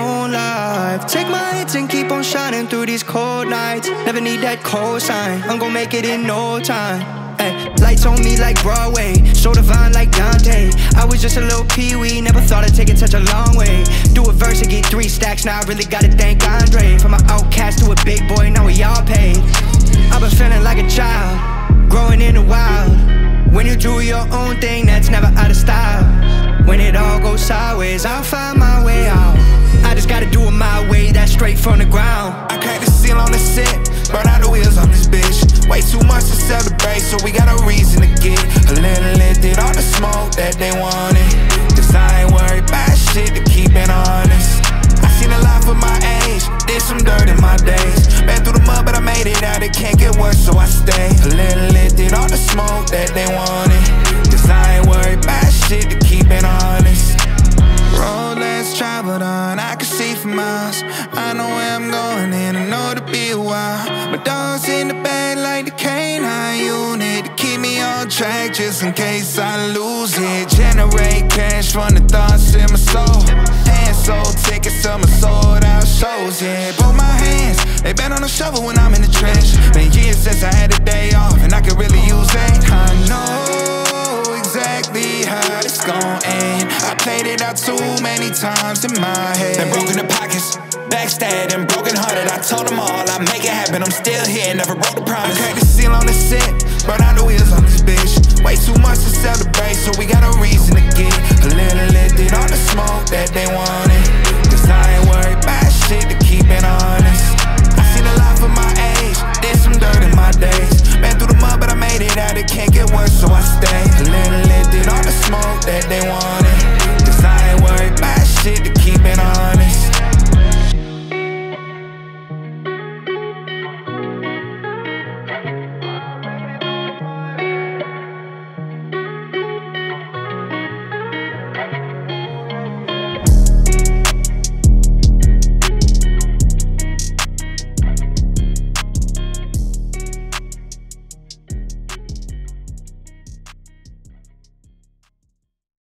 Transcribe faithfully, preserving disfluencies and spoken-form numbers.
own life. Take my hits and keep on shining through these cold nights. Never need that cold sign, I'm gon' make it in no time. Ay, lights on me like Broadway, so divine like Dante. I was just a little pee-wee, never thought I'd take it such a long way. Do a verse and get three stacks, now I really gotta thank Andre. From an outcast to a big boy, now we all paid. I've been feeling like a child, growing in the wild. When you do your own thing, that's never out of style. When it all goes sideways, I'll find my way out. I just gotta do it my way, that's straight from the ground. I cracked the seal on the set, burn out the wheels on this bitch. Way too much to celebrate, so we got a reason to get a little lit, did all the smoke that they wanted. Cause I ain't worried about shit, to keep it honest. I seen a lot for my age, did some dirt in my days. Been through the mud, but I made it out, it can't get worse, so I stay a little lit, did all the smoke that they wanted. Cause I ain't worried about shit, to keep it honest. Road less traveled on, I can see for miles. I know where I'm going and I know to be a while. My dog's in the bag like the canine unit, to keep me on track just in case I lose it. Generate cash from the thoughts in my soul, and sold tickets to my sold out shows. Yeah, both my hands, they been on the shovel when I'm in the trench. Been years since I had a day off and I could really use it. I know exactly how it's gon' end. I played it out too many times in my head. Been broken in pockets, backstabbed and broken hearted. I told them all I'd make it happen, I'm still here, never broke the promise. I cracked the seal on the set, burn out the wheels on this bitch. Way too much to celebrate, so we got a reason to get a little lit, did all the smoke that they wanted.